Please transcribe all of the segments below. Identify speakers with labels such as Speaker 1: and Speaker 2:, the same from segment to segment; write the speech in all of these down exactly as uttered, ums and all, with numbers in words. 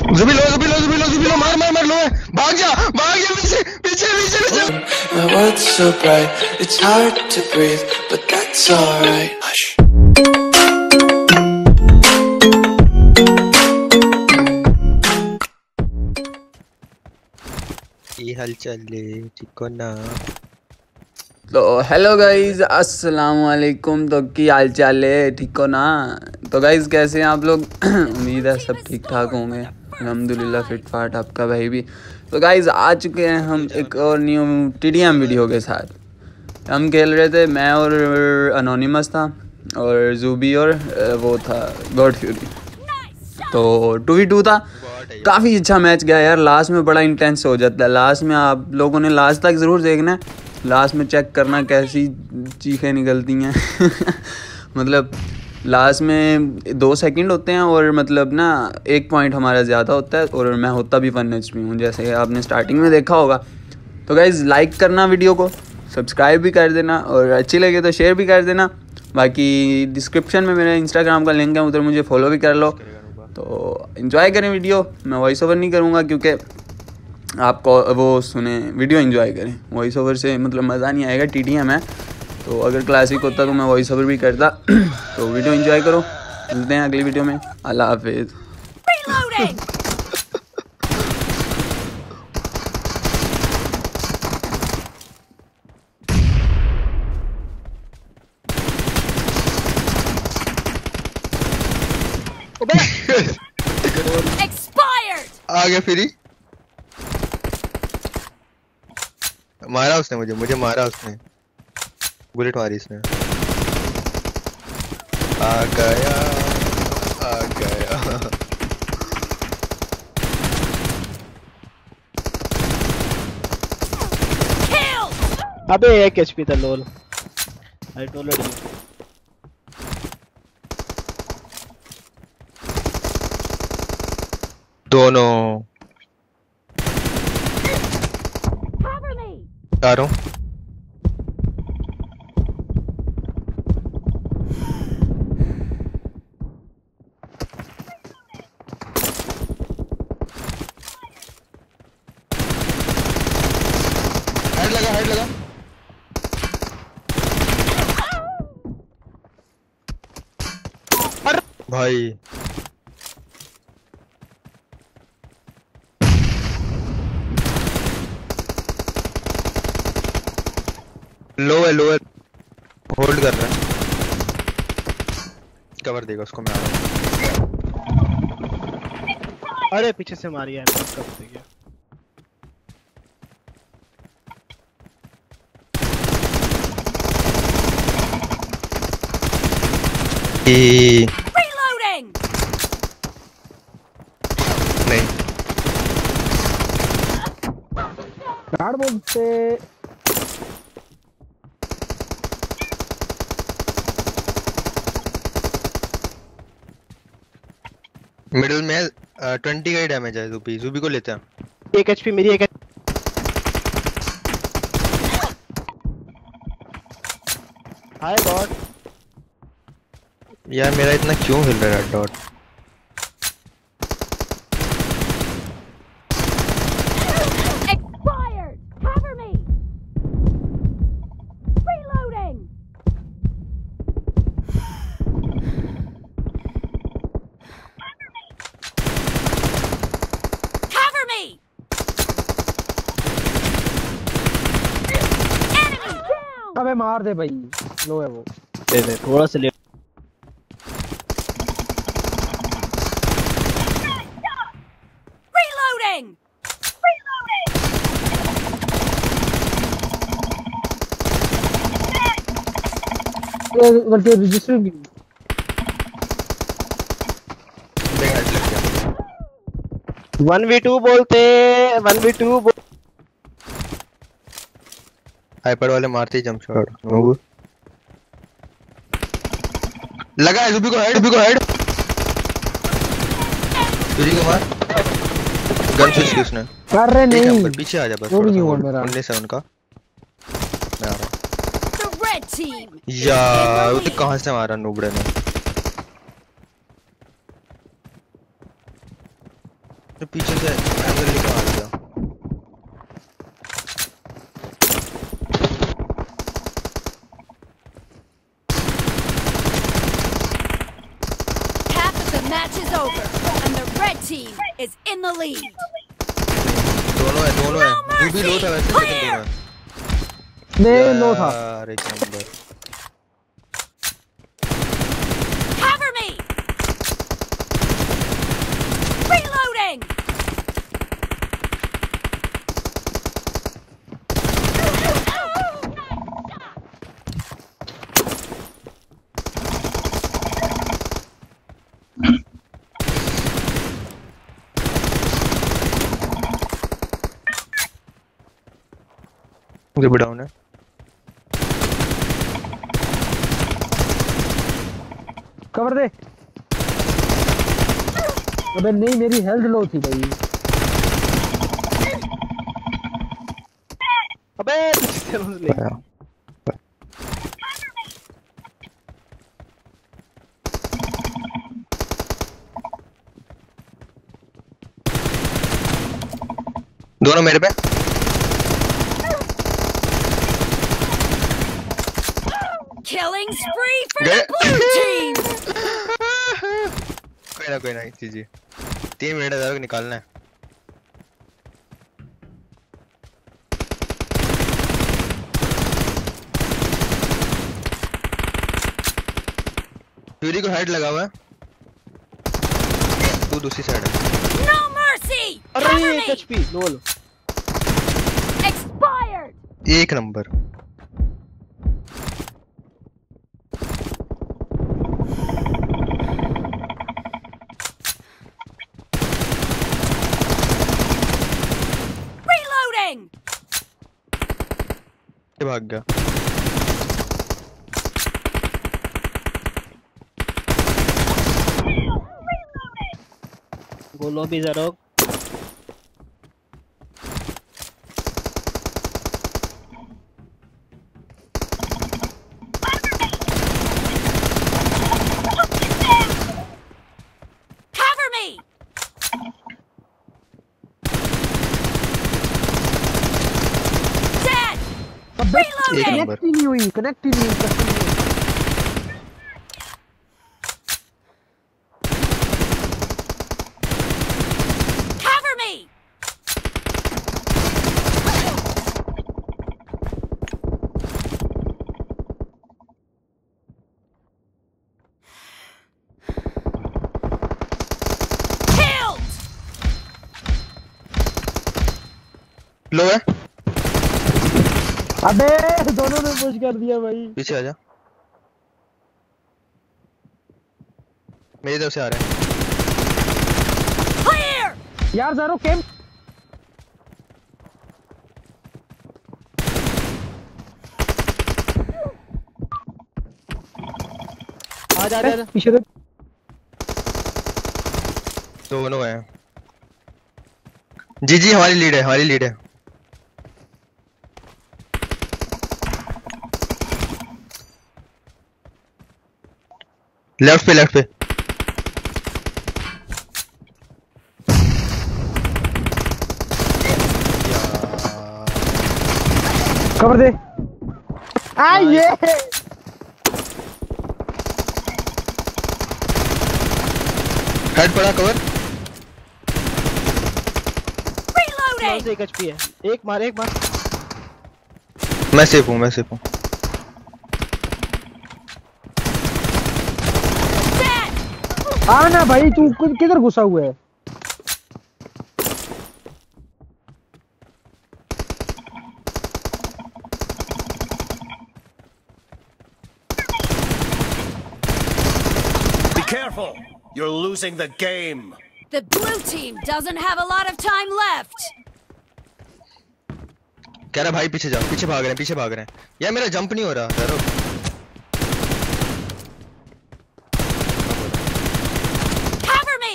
Speaker 1: जुबी लो जुबी लो जुबी लो जुबी लो मार मार मार लो है भाग जा भाग जा पीछे पीछे पीछे पीछे
Speaker 2: My world's so bright, it's hard to breathe, but that's alright. Hush.
Speaker 1: ये हलचल ठीक हो ना।
Speaker 3: तो हेलो गाइज अस्सलाम वालेकुम। तो की हाल चाल है, ठीक हो ना। तो गाइज कैसे हैं आप लोग? उम्मीद है सब ठीक ठाक होंगे, अल्हम्दुलिल्लाह फिट फाट आपका भाई भी। तो गाइज आ चुके हैं हम एक और न्यू टीडीएम वीडियो के साथ। हम खेल रहे थे, मैं और अनोनिमस था और जूबी और वो था गॉड फ्यूरी। तो टू वी टू था, काफ़ी अच्छा मैच गया यार। लास्ट में बड़ा इंटेंस हो जाता है। लास्ट में आप लोगों ने लास्ट तक ज़रूर देखना है, लास्ट में चेक करना कैसी चीखें निकलती हैं। मतलब लास्ट में दो सेकंड होते हैं और मतलब ना एक पॉइंट हमारा ज़्यादा होता है और मैं होता भी वन एच पी हूँ, जैसे आपने स्टार्टिंग में देखा होगा। तो गाइज़ लाइक करना वीडियो को, सब्सक्राइब भी कर देना और अच्छी लगे तो शेयर भी कर देना। बाकी डिस्क्रिप्शन में मेरे इंस्टाग्राम का लिंक है, उधर मुझे फॉलो भी कर लो। तो एंजॉय करें वीडियो। मैं वॉइस ओवर नहीं करूँगा क्योंकि आपको वो सुने, वीडियो एंजॉय करें। वॉइस ओवर से मतलब मज़ा नहीं आएगा, टीडीएम है। तो अगर क्लासिक होता तो मैं वॉइस ओवर भी करता। तो वीडियो एंजॉय करो, मिलते हैं अगली वीडियो में। अल्लाह हाफिज़।
Speaker 1: आ गया फ्री। मारा उसने मुझे मुझे मारा उसने, बुलेट मारी इसने। आ गया आ गया।
Speaker 4: अबे एक एचपी था लोल। I told you.
Speaker 1: दोनों आ रहा हूँ। हेड लगा हेड लगा। भाई लो है लो है, होल्ड कर रहा है। कवर देगा उसको, मैं आ रहा हूँ।
Speaker 4: अरे पीछे से मारी है, कब से गया।
Speaker 1: Reloading. नहीं
Speaker 4: गार्ड बोलते
Speaker 1: मिडिल में ट्वेंटी का ही डैमेज है। जुबी जुबी को लेते हैं।
Speaker 4: एक एचपी मेरी। एक हाय गॉड
Speaker 1: यार मेरा इतना क्यों हिल रहा है डॉट।
Speaker 4: अबे मार दे भाई, लो है वो। दे दे थोड़ा सा ले।
Speaker 5: Reloading.
Speaker 4: बल्कि रजिस्टर भी वन वी टू बोलते वन वी टू बोल...
Speaker 1: हाइपर वाले मारते ही जंप शॉट। लगा है जुबी को हेड, जुबी को हेड। जुबी को मार। गन स्विच की उसने।
Speaker 4: अरे नहीं
Speaker 1: पीछे आ जा बस।
Speaker 4: वो भी नहीं हुआ मेरा।
Speaker 1: उन्नीस है उनका। मैं आ रहा हूँ यार। वो तो कहाँ से मारा नूबड़े ने। तो पीछे से एंगल लेके आ गया।
Speaker 5: Half of the match is over and the red team is in the lead.
Speaker 1: दोनों है दोनों है वो भी लो था वैसे लेकिन दोनों है
Speaker 4: नहीं लो था
Speaker 1: यार एक नंबर
Speaker 5: Cover me. Reloading.
Speaker 1: मुझे डाउन है
Speaker 4: कवर दे। अबे नहीं मेरी हेल्थ लो थी भाई। अबे चलो ले
Speaker 1: दोनों मेरे पे
Speaker 5: Killing spree for the blue team.
Speaker 1: कोई ना कोई ना जी जी तीन मिनट है निकालना है। फ्यूरी को हेड लगा हुआ है तू दूसरी साइड है।
Speaker 5: No mercy.
Speaker 4: अरे
Speaker 5: Cover
Speaker 4: एक
Speaker 5: me.
Speaker 4: HP lol
Speaker 5: Expired.
Speaker 1: एक नंबर
Speaker 5: Reloading.
Speaker 1: ये भाग गया।
Speaker 4: गोलो भी जरा
Speaker 5: Cover me. Dead.
Speaker 1: एक
Speaker 5: Reloading.
Speaker 1: नंबर
Speaker 4: कनेक्ट ही नहीं हुई कनेक्ट ही नहीं हुई कसम से।
Speaker 5: Cover me. Killed.
Speaker 1: लो है
Speaker 4: अबे दोनों ने पुश कर दिया भाई।
Speaker 1: पीछे आजा मेरी तरफ से आ रहे हैं।
Speaker 5: Clear.
Speaker 4: यार जरो कैंप आ जा जा पीछे देख।
Speaker 1: दोनों हैं जी जी हमारी लीड है हमारी लीड है। लेफ्ट पे लेफ्ट पे
Speaker 4: कवर दे। आ ये
Speaker 1: हेड पड़ा कवर
Speaker 5: Reloading.
Speaker 4: एक एचपी है। एक मार एक मार।
Speaker 1: मैं सेफ हूँ मैं सेफ हूँ।
Speaker 5: Dead.
Speaker 4: आ ना भाई तू कि- किधर घुसा हुआ है।
Speaker 6: Be careful! You're losing the game.
Speaker 5: The blue team doesn't have a lot of time left.
Speaker 1: कह रहा भाई पीछे जाओ पीछे भाग रहे हैं पीछे भाग रहे हैं यार मेरा जंप नहीं हो रहा यार।
Speaker 5: Cover me.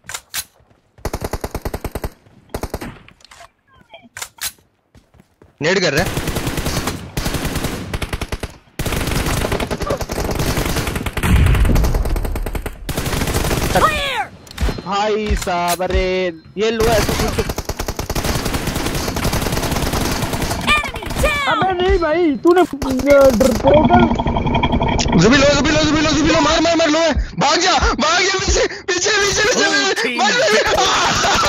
Speaker 1: नेड कर रहा है
Speaker 5: Clear.
Speaker 4: भाई भाई साहब अरे ये लो है तो
Speaker 7: अबे नहीं भाई तूने पोर्टल
Speaker 1: जुबी लो जुबी लो जुबी लो जुबी लो मार मार मार लो है भाग जा भाग जा पीछे पीछे पीछे पीछे
Speaker 6: Blue team
Speaker 1: मार
Speaker 6: victory.